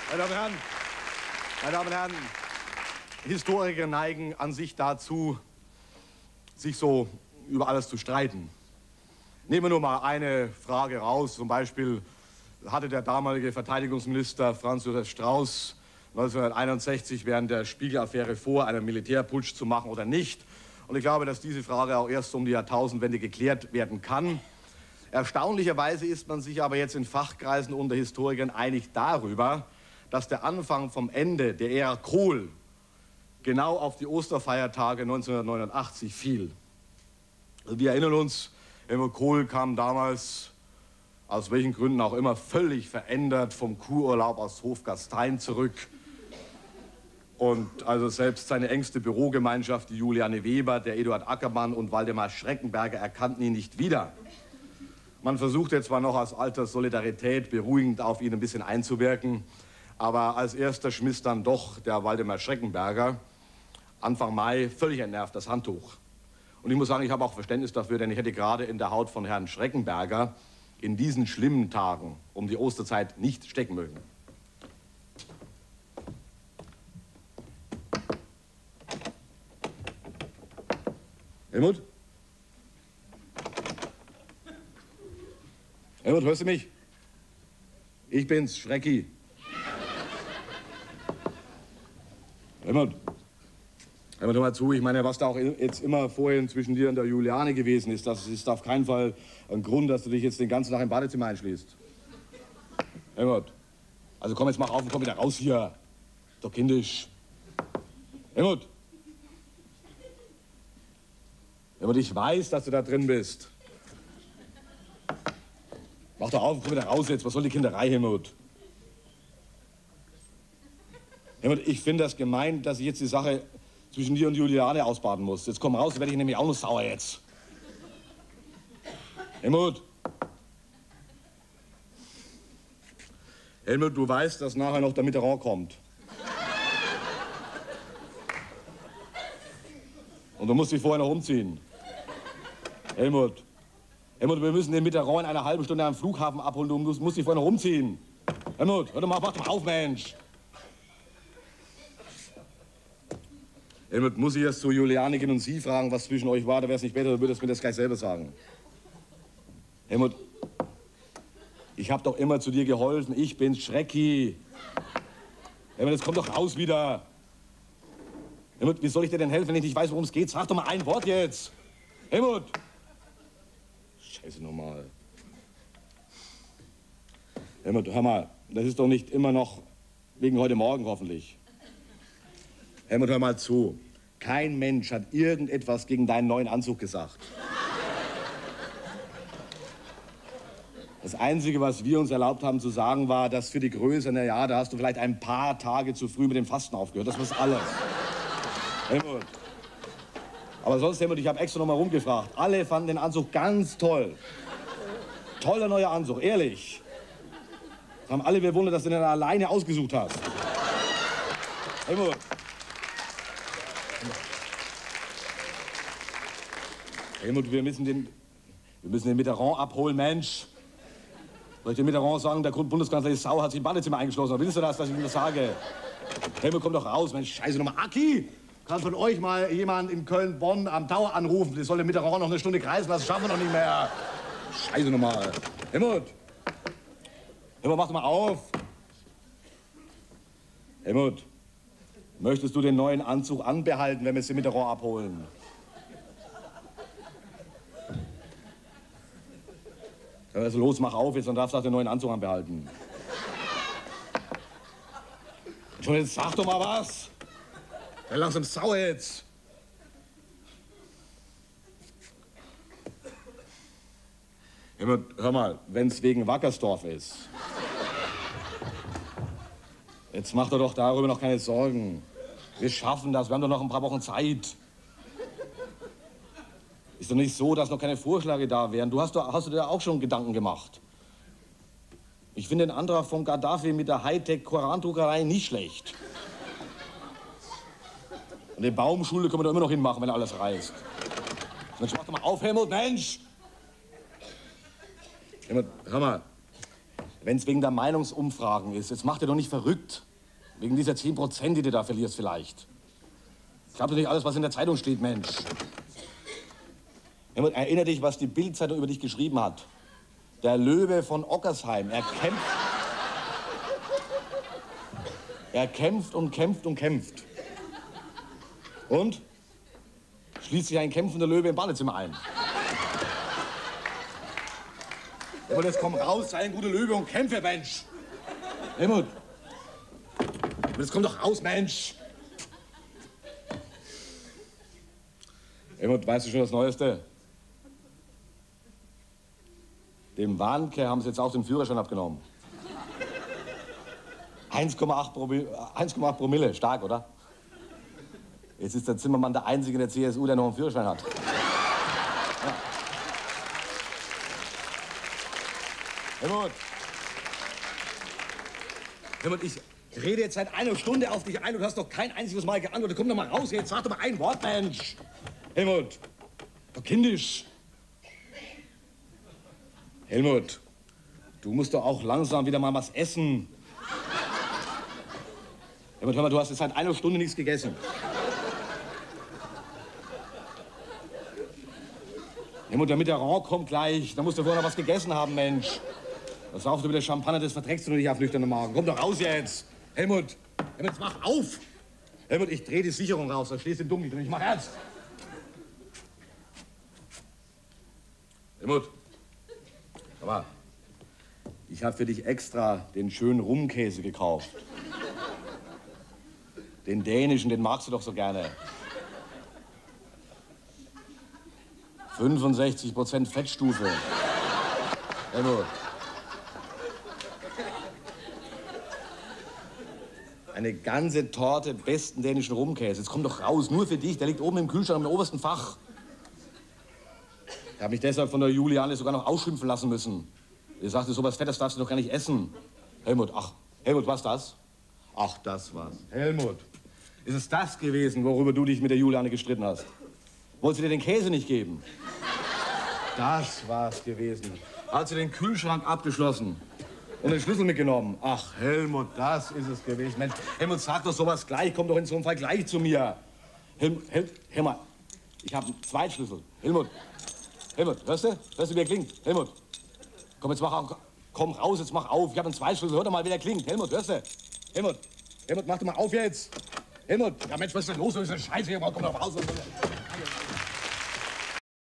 Meine Damen und Herren, meine Damen und Herren, Historiker neigen an sich dazu, sich so über alles zu streiten. Nehmen wir nur mal eine Frage raus. Zum Beispiel hatte der damalige Verteidigungsminister Franz Josef Strauß 1961 während der Spiegel-Affäre vor, einen Militärputsch zu machen oder nicht. Und ich glaube, dass diese Frage auch erst um die Jahrtausendwende geklärt werden kann. Erstaunlicherweise ist man sich aber jetzt in Fachkreisen unter Historikern einig darüber, dass der Anfang vom Ende der Ära Kohl genau auf die Osterfeiertage 1989 fiel. Also wir erinnern uns, Helmut Kohl kam damals, aus welchen Gründen auch immer, völlig verändert vom Kururlaub aus Hofgastein zurück. Und also selbst seine engste Bürogemeinschaft, die Juliane Weber, der Eduard Ackermann und Waldemar Schreckenberger, erkannten ihn nicht wieder. Man versuchte zwar noch aus alter Solidarität beruhigend auf ihn ein bisschen einzuwirken, aber als erster schmiss dann doch der Waldemar Schreckenberger Anfang Mai völlig entnervt das Handtuch. Und ich muss sagen, ich habe auch Verständnis dafür, denn ich hätte gerade in der Haut von Herrn Schreckenberger in diesen schlimmen Tagen um die Osterzeit nicht stecken mögen. Helmut? Helmut, hörst du mich? Ich bin's, Schrecki. Helmut, hör mal zu, ich meine, was da auch jetzt immer vorhin zwischen dir und der Juliane gewesen ist, das ist auf keinen Fall ein Grund, dass du dich jetzt den ganzen Tag im Badezimmer einschließt. Helmut, also komm, jetzt mach auf und komm wieder raus hier. Doch kindisch. Helmut. Helmut, ich weiß, dass du da drin bist. Mach doch auf und komm wieder raus jetzt. Was soll die Kinderei, Helmut? Helmut, ich finde das gemein, dass ich jetzt die Sache zwischen dir und Juliane ausbaden muss. Jetzt komm raus, werde ich nämlich auch noch sauer jetzt. Helmut. Helmut, du weißt, dass nachher noch der Mitterrand kommt. Und du musst dich vorher noch umziehen. Helmut. Helmut, wir müssen den Mitterrand in einer halben Stunde am Flughafen abholen. Du musst dich vorher noch umziehen. Helmut, hör doch mal, wach doch mal auf, Mensch. Helmut, muss ich erst zu Juliane gehen und sie fragen, was zwischen euch war? Da wäre es nicht besser, du würdest mir das gleich selber sagen. Helmut, ich habe doch immer zu dir geholfen. Ich bin's, Schrecki. Helmut, jetzt komm doch raus wieder. Helmut, wie soll ich dir denn helfen, wenn ich nicht weiß, worum es geht? Sag doch mal ein Wort jetzt. Helmut. Scheiße nochmal. Helmut, hör mal, das ist doch nicht immer noch wegen heute Morgen hoffentlich. Helmut, hör mal zu. Kein Mensch hat irgendetwas gegen deinen neuen Anzug gesagt. Das Einzige, was wir uns erlaubt haben zu sagen, war, dass für die Größe, na ja, da hast du vielleicht ein paar Tage zu früh mit dem Fasten aufgehört. Das war alles. Helmut. Aber sonst, Helmut, ich habe extra noch mal rumgefragt. Alle fanden den Anzug ganz toll. Toller neuer Anzug, ehrlich. Das haben alle bewundert, dass du den alleine ausgesucht hast. Helmut. Helmut, wir müssen den Mitterrand abholen, Mensch. Soll ich dem Mitterrand sagen, der Bundeskanzler ist sauer, hat sich im Badezimmer eingeschlossen. Willst du das, dass ich ihm das sage? Helmut, komm doch raus, Mensch. Scheiße nochmal. Aki, kann von euch mal jemand in Köln-Bonn am Tower anrufen? Das soll der Mitterrand noch eine Stunde kreisen, das schaffen wir noch nicht mehr. Scheiße nochmal. Helmut. Helmut, mach doch mal auf. Helmut, möchtest du den neuen Anzug anbehalten, wenn wir es den Mitterrand abholen? Also los, mach auf jetzt, dann darfst du auch den neuen Anzug anbehalten. Schon jetzt sag doch mal was. Sei langsam sauer jetzt. Hör mal, wenn's wegen Wackersdorf ist. Jetzt mach doch darüber noch keine Sorgen. Wir schaffen das, wir haben doch noch ein paar Wochen Zeit. Ist doch nicht so, dass noch keine Vorschläge da wären. Hast du dir auch schon Gedanken gemacht? Ich finde den Antrag von Gaddafi mit der Hightech-Korandruckerei nicht schlecht. Und die Baumschule können wir doch immer noch hinmachen, wenn alles reißt. Mensch, mach doch mal auf, Helmut, Mensch! Helmut, hör mal. wenn es wegen der Meinungsumfragen ist, jetzt mach dir doch nicht verrückt. Wegen dieser 10%, die du da verlierst vielleicht. Ich glaube doch nicht alles, was in der Zeitung steht, Mensch. Erinner dich, was die Bild-Zeitung über dich geschrieben hat. Der Löwe von Ockersheim, er kämpft und kämpft und kämpft. Und? Schließt sich ein kämpfender Löwe im Badezimmer ein. Helmut, jetzt komm raus, sei ein guter Löwe und kämpfe, Mensch. Helmut. Jetzt komm doch raus, Mensch. Helmut, weißt du schon das Neueste? Dem Warnke haben sie jetzt auch den Führerschein abgenommen. 1,8 Promille, stark, oder? Jetzt ist der Zimmermann der Einzige in der CSU, der noch einen Führerschein hat. Ja. Helmut! Helmut, ich rede jetzt seit einer Stunde auf dich ein und du hast doch kein einziges Mal geantwortet. Komm doch mal raus jetzt, sag doch mal ein Wort, Mensch! Helmut! Doch kindisch! Helmut, du musst doch auch langsam wieder mal was essen. Helmut, hör mal, du hast jetzt seit einer Stunde nichts gegessen. Helmut, der Mitterrand kommt gleich. Da musst du vorher noch was gegessen haben, Mensch. Da saufst du wieder Champagner, das verträgst du nicht auf nüchternen Magen. Komm doch raus jetzt. Helmut, jetzt mach auf. Helmut, ich dreh die Sicherung raus, da stehst du im Dunkeln drin. Ich mach ernst. Helmut. Aber ich habe für dich extra den schönen Rumkäse gekauft. Den dänischen, den magst du doch so gerne. 65% Fettstufe. Helmut. Eine ganze Torte besten dänischen Rumkäse. Jetzt komm doch raus, nur für dich. Der liegt oben im Kühlschrank im obersten Fach. Ich habe mich deshalb von der Juliane sogar noch ausschimpfen lassen müssen. Die sagte, sowas Fettes darfst du doch gar nicht essen. Helmut, ach, Helmut, was das? Ach, das war's. Helmut, ist es das gewesen, worüber du dich mit der Juliane gestritten hast? Wolltest du dir den Käse nicht geben? Das war's gewesen. Hat sie den Kühlschrank abgeschlossen und den Schlüssel mitgenommen. Ach, Helmut, das ist es gewesen. Mensch, Helmut, sag doch sowas gleich. Komm doch in so einem Fall gleich zu mir. Hör mal, ich habe einen Zweitschlüssel. Helmut, hörst du? Hörst du, wie er klingt? Helmut, komm, jetzt komm raus, jetzt mach auf. Ich habe einen Zweitschlüssel. Hör doch mal, wie der klingt. Helmut, hörst du? Helmut, mach doch mal auf jetzt. Helmut, ja Mensch, was ist denn los? Was ist denn Scheiße hier? Komm doch raus.